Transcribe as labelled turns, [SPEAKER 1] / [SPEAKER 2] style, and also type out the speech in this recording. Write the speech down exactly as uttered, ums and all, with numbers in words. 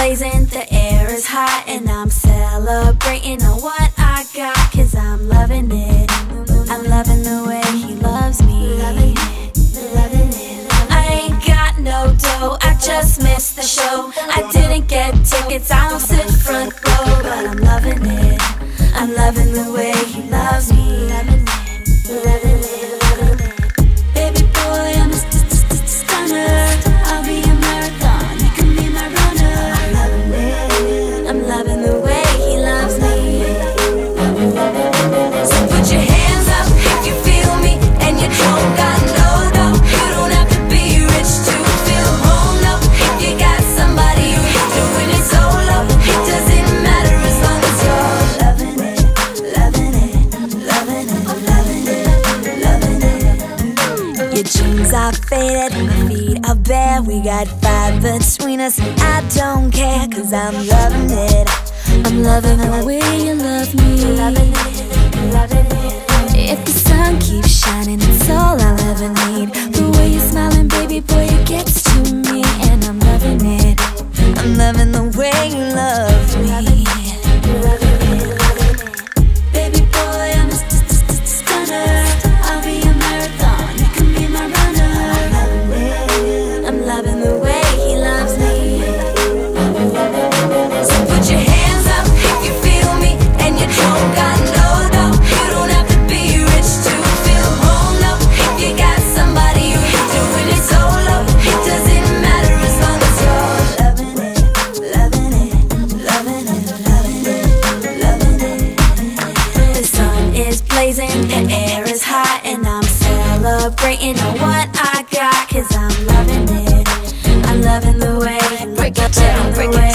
[SPEAKER 1] blazing, the air is hot, and I'm celebrating on what I got, cause I'm loving it. I'm loving the way he loves me. Loving it, loving it. I ain't got no dough, I just missed the show. I didn't get tickets, I don't sit front row, but I'm loving it. I'm loving the way he loves me. Loving it, loving it, loving it. Baby boy, I'm a st st st stunner. I'll be a marathon, you can be my runner. I'm loving it. I'm loving the way he loves me. So put your hands up if you feel me, and you don't got no dough. You don't have to be rich to feel home, no. If you got somebody who's doing it solo, it doesn't matter as long as you're loving it, loving it, loving it, loving it, loving it. Your jeans are faded, my feet are bare. We got five between us, and I don't care, cause I'm loving it. I'm loving the way you love me. Loving it, loving it. If the sun keeps shining, it's all I'll ever need. The way you're smiling, baby boy, it gets to me, and I'm loving it. I'm loving the way you love me. Loving it, loving it, loving it. Baby boy, I'm a st st st stunner. I'll be a marathon, you can be my runner. I'm loving it. I'm loving the way he loves me. So put your hands up if you feel me, and you don't got no dough. You don't have to be rich to feel home, no. If you got somebody who's doing it solo, it doesn't matter as long as you're loving it, loving it, loving it, loving it, loving it. The sun is blazing, the air is hot, and I'm celebrating on what I got, cause I'm loving it. I'm loving the way, break it down, break it